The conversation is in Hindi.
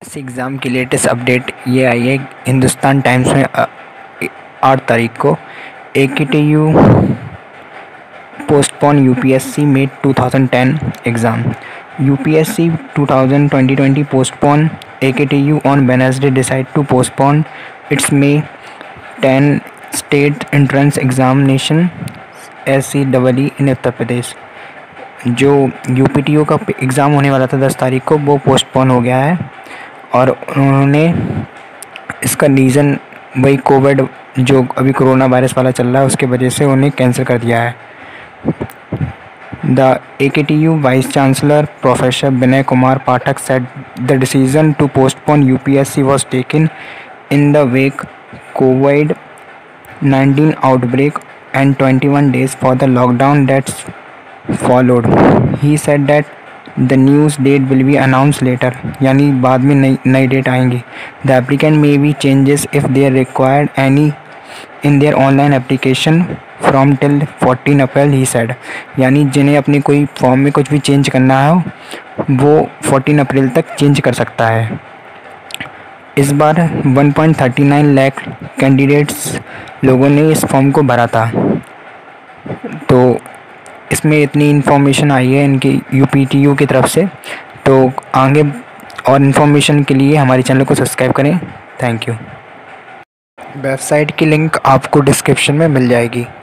यूपीएससी एग्ज़ाम की लेटेस्ट अपडेट ये आई है हिंदुस्तान टाइम्स में 8 तारीख को। AKTU पोस्टपोन यूपीएससी में 2010 exam. UPSC 2020 postpone AKTU on Wednesday decide to postpone its May 10 state entrance examination SCEE in Uttar Pradesh. जो यूपीटीओ का एग्ज़ाम होने वाला था 10 तारीख को, वो पोस्टपोन हो गया है और उन्होंने इसका रीज़न वही कोविड जो अभी कोरोना वायरस वाला चल रहा है उसके वजह से उन्हें कैंसिल कर दिया है। The AKTU vice chancellor professor Vinay Kumar Pathak said the decision to postpone UPSC was taken in the wake COVID-19 outbreak and 21 days for the lockdown that followed. He said that the news date will be announced later, यानी बाद में नई डेट आएंगी। The applicant may be changes if they required any in their online application from till 14 April he said, यानी जिन्हें अपने कोई फॉर्म में कुछ भी चेंज करना है वो 14 अप्रैल तक चेंज कर सकता है। इस बार 1.39 लाख कैंडिडेट्स लोगों ने इस फॉर्म को भरा था। तो इसमें इतनी इन्फॉर्मेशन आई है इनकी यूपीटीयू की तरफ से। तो आगे और इन्फॉर्मेशन के लिए हमारे चैनल को सब्सक्राइब करें। Thank you. वेबसाइट की लिंक आपको डिस्क्रिप्शन में मिल जाएगी।